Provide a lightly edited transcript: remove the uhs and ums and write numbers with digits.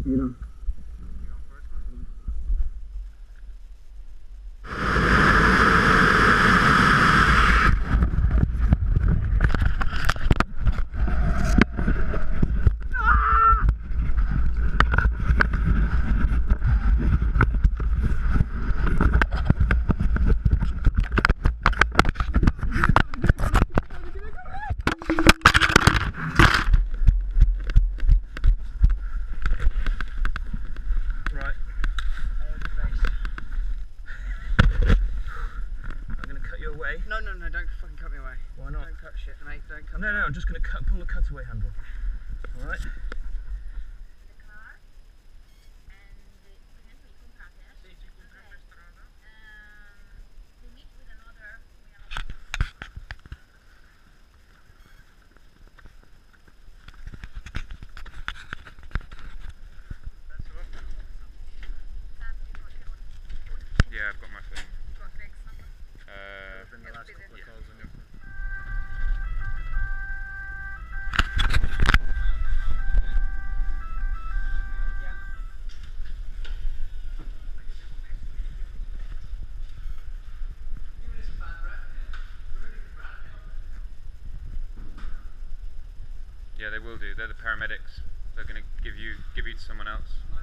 You know. No, don't fucking cut me away. Why not? Don't cut shit, mate. Don't cut me No, I'm just going to pull the cutaway handle. Alright? Yeah, I've got my phone. In the last couple of calls on your phone. Yeah, they will do. They're the paramedics. They're going to give you to someone else.